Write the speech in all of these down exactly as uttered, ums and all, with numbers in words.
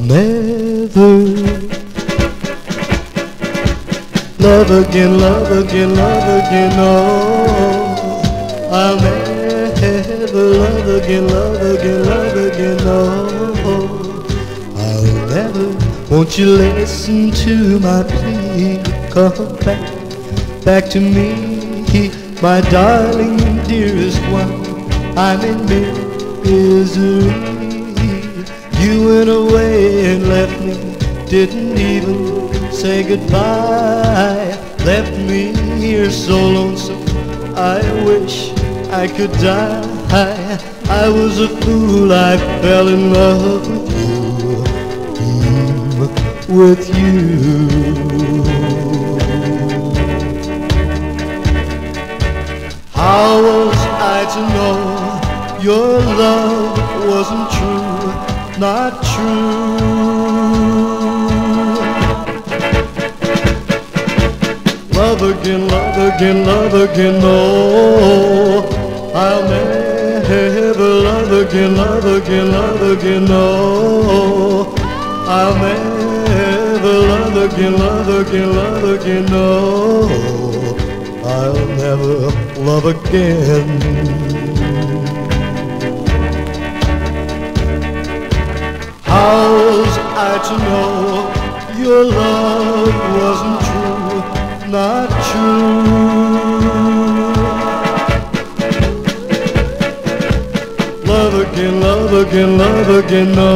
never love again, love again, love again, no. I'll never love again, love again, love again, no. I'll never. Won't you listen to my plea? Come back, back to me, my darling, dearest one. I'm in misery. You went away and left me, didn't even say goodbye. Left me here so lonesome, I wish I could die. I was a fool, I fell in love with you, mm, with you. How was I to know your love wasn't true, not true? Love again, love again, love again, no. I'll never love again, love again, love again, no. I'll never love again, love again, love again, no. I'll never love again. How was I to know your love wasn't true, not true? Love again, love again, love again, no.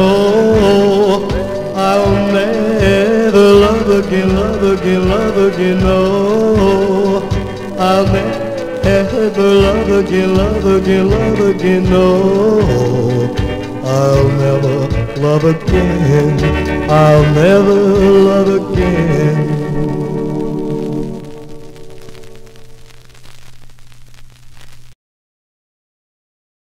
I'll never love again, love again, love again, no. I'll never love again, love again, love again, no. I'll never love again, I'll never love again.